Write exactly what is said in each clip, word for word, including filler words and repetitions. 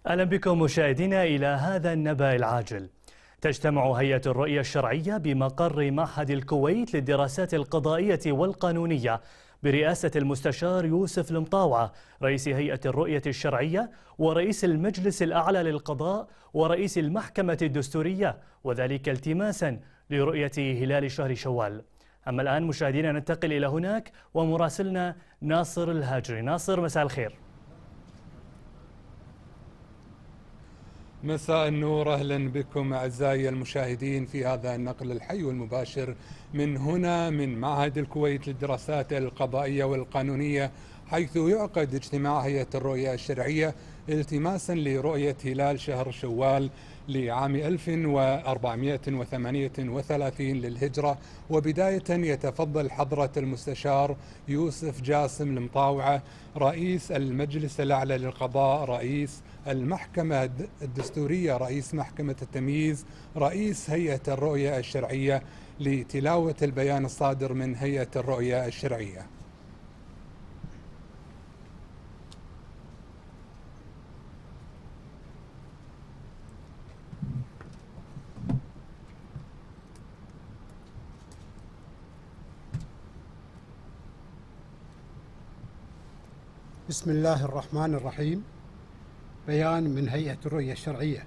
أهلا بكم مشاهدينا إلى هذا النبأ العاجل. تجتمع هيئة الرؤية الشرعية بمقر معهد الكويت للدراسات القضائية والقانونية برئاسة المستشار يوسف المطاوعة رئيس هيئة الرؤية الشرعية ورئيس المجلس الأعلى للقضاء ورئيس المحكمة الدستورية، وذلك التماسا لرؤية هلال شهر شوال. أما الآن مشاهدينا ننتقل إلى هناك ومراسلنا ناصر الهاجري. ناصر، مساء الخير. مساء النور، أهلا بكم أعزائي المشاهدين في هذا النقل الحي والمباشر من هنا من معهد الكويت للدراسات القضائية والقانونية، حيث يعقد اجتماع هيئة الرؤية الشرعية التماسا لرؤية هلال شهر شوال لعام ألف وأربعمائة وثمانية وثلاثين للهجرة. وبداية يتفضل حضرة المستشار يوسف جاسم المطاوعة رئيس المجلس الأعلى للقضاء، رئيس المحكمة الدستورية، رئيس محكمة التمييز، رئيس هيئة الرؤية الشرعية لتلاوة البيان الصادر من هيئة الرؤية الشرعية. بسم الله الرحمن الرحيم. بيان من هيئة الرؤية الشرعية.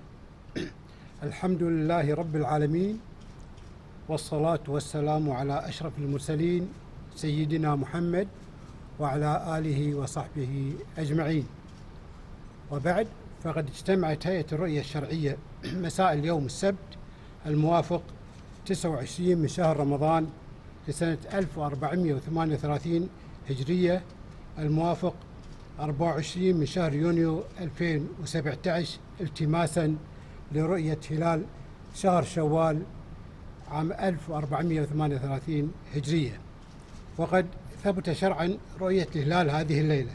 الحمد لله رب العالمين، والصلاة والسلام على أشرف المرسلين سيدنا محمد وعلى آله وصحبه أجمعين. وبعد، فقد اجتمعت هيئة الرؤية الشرعية مساء اليوم السبت الموافق تسعة وعشرين من شهر رمضان لسنة ألف وأربعمائة وثمانية وثلاثين هجرية، الموافق أربعة وعشرين من شهر يونيو ألفين وسبعة عشر، التماسا لرؤية هلال شهر شوال عام ألف وأربعمائة وثمانية وثلاثين هجرية. وقد ثبت شرعا رؤية الهلال هذه الليلة،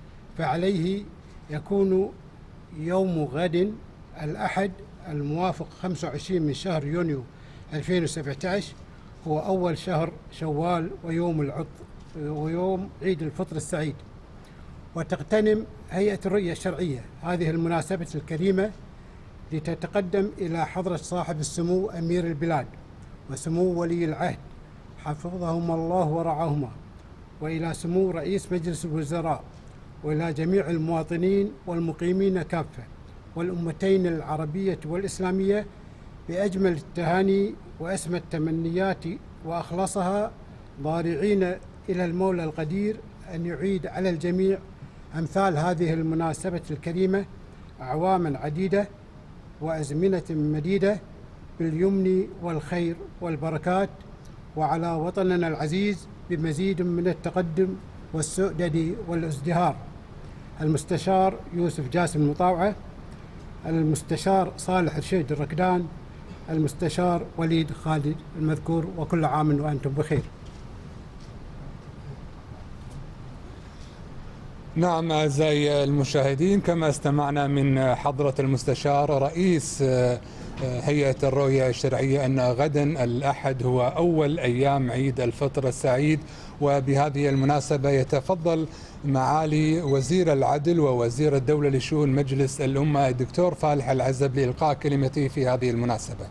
فعليه يكون يوم غد الأحد الموافق خمسة وعشرين من شهر يونيو ألفين وسبعة عشر هو أول شهر شوال ويوم العطر ويوم عيد الفطر السعيد. وتغتنم هيئة الرؤية الشرعية هذه المناسبة الكريمة لتتقدم إلى حضرة صاحب السمو أمير البلاد وسمو ولي العهد حفظهما الله ورعاهما، وإلى سمو رئيس مجلس الوزراء، وإلى جميع المواطنين والمقيمين كافة والأمتين العربية والإسلامية بأجمل التهاني وأسمى التمنيات وأخلصها، ضارعين إلى المولى القدير أن يعيد على الجميع أمثال هذه المناسبة الكريمة أعواما عديدة وأزمنة مديدة باليمن والخير والبركات، وعلى وطننا العزيز بمزيد من التقدم والسؤدد والازدهار. المستشار يوسف جاسم المطاوعة، المستشار صالح رشيد الركدان، المستشار وليد خالد المذكور، وكل عام وأنتم بخير. نعم أعزائي المشاهدين، كما استمعنا من حضرة المستشار رئيس هيئة الرؤية الشرعية أن غدا الأحد هو أول أيام عيد الفطر السعيد، وبهذه المناسبة يتفضل معالي وزير العدل ووزير الدولة لشؤون مجلس الأمة الدكتور فالح العزب لإلقاء كلمته في هذه المناسبة.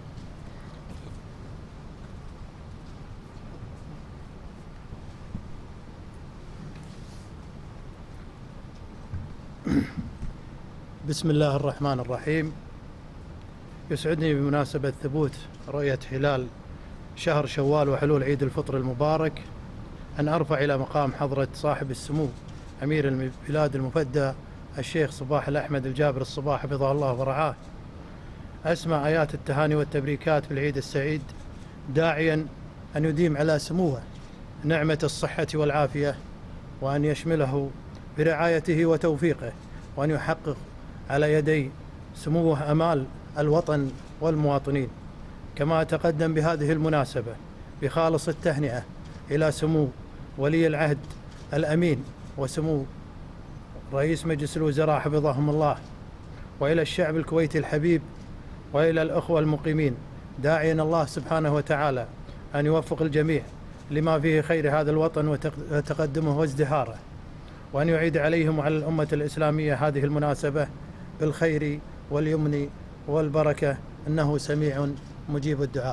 بسم الله الرحمن الرحيم. يسعدني بمناسبة ثبوت رؤية هلال شهر شوال وحلول عيد الفطر المبارك أن أرفع إلى مقام حضرة صاحب السمو أمير البلاد المفدى الشيخ صباح الأحمد الجابر الصباح حفظه الله ورعاه أسمى آيات التهاني والتبريكات بالعيد السعيد، داعيا أن يديم على سموه نعمة الصحة والعافية، وأن يشمله برعايته وتوفيقه، وأن يحقق على يدي سموه أمال الوطن والمواطنين. كما أتقدم بهذه المناسبة بخالص التهنئة إلى سمو ولي العهد الأمين وسمو رئيس مجلس الوزراء حفظهم الله، وإلى الشعب الكويتي الحبيب، وإلى الأخوة المقيمين، داعيا الله سبحانه وتعالى أن يوفق الجميع لما فيه خير هذا الوطن وتقدمه وازدهاره، وأن يعيد عليهم وعلى الأمة الإسلامية هذه المناسبة بالخير واليمن والبركة، إنه سميع مجيب الدعاء.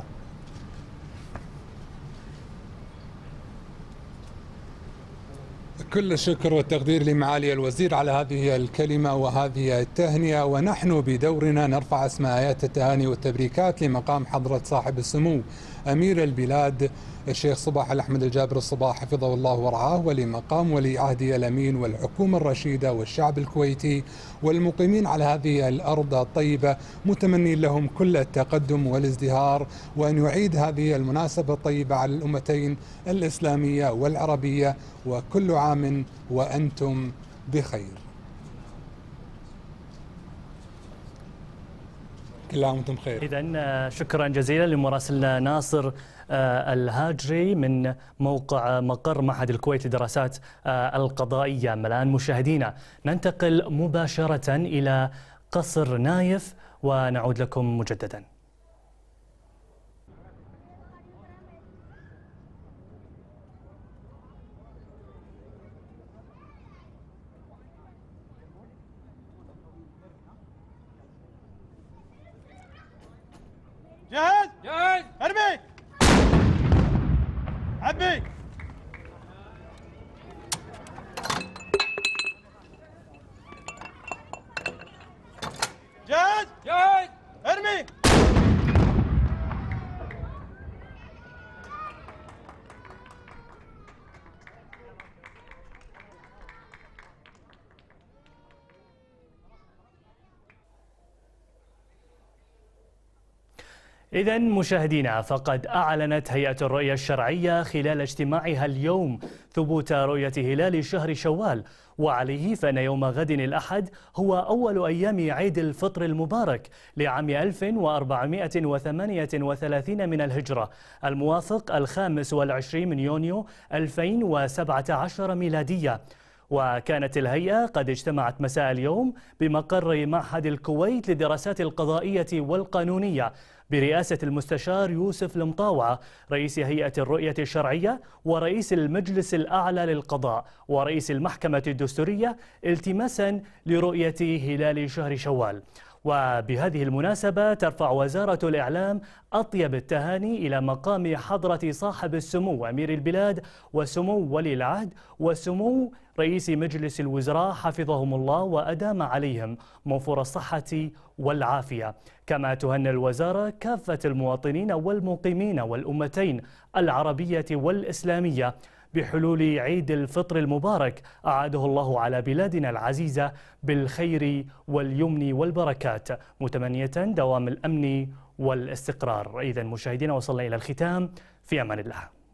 كل الشكر والتقدير لمعالي الوزير على هذه الكلمة وهذه التهنئة، ونحن بدورنا نرفع أسماء آيات التهاني والتبريكات لمقام حضرة صاحب السمو أمير البلاد الشيخ صباح الأحمد الجابر الصباح حفظه الله ورعاه، ولمقام ولي عهده الأمين والحكومة الرشيدة والشعب الكويتي والمقيمين على هذه الأرض الطيبة، متمنين لهم كل التقدم والازدهار، وأن يعيد هذه المناسبة الطيبة على الأمتين الإسلامية والعربية، وكل عام وأنتم بخير. كل عام وأنتم بخير. إذن شكرا جزيلا لمراسلنا ناصر الهاجري من موقع مقر معهد الكويت للدراسات القضائية. الآن مشاهدينا ننتقل مباشرة إلى قصر نايف ونعود لكم مجددا. جاهز؟ جاهز. ارمي. عبي. جاهز؟ جاهز. ارمي. إذن مشاهدينا، فقد أعلنت هيئة الرؤية الشرعية خلال اجتماعها اليوم ثبوت رؤية هلال شهر شوال، وعليه فإن يوم غد الأحد هو أول أيام عيد الفطر المبارك لعام ألف وأربعمائة وثمانية وثلاثين من الهجرة، الموافق الخامس والعشرين من يونيو ألفين وسبعة عشر ميلادية. وكانت الهيئة قد اجتمعت مساء اليوم بمقر معهد الكويت للدراسات القضائية والقانونية برئاسة المستشار يوسف المطاوعة رئيس هيئة الرؤية الشرعية ورئيس المجلس الأعلى للقضاء ورئيس المحكمة الدستورية، التماسا لرؤية هلال شهر شوال. وبهذه المناسبة ترفع وزارة الإعلام أطيب التهاني إلى مقام حضرة صاحب السمو أمير البلاد وسمو ولي العهد وسمو رئيس مجلس الوزراء حفظهم الله وأدام عليهم موفور الصحة والعافية. كما تهنئ الوزارة كافة المواطنين والمقيمين والأمتين العربية والإسلامية بحلول عيد الفطر المبارك، أعاده الله على بلادنا العزيزة بالخير واليمن والبركات، متمنية دوام الأمن والاستقرار. إذن مشاهدينا، وصلنا إلى الختام، في أمان الله.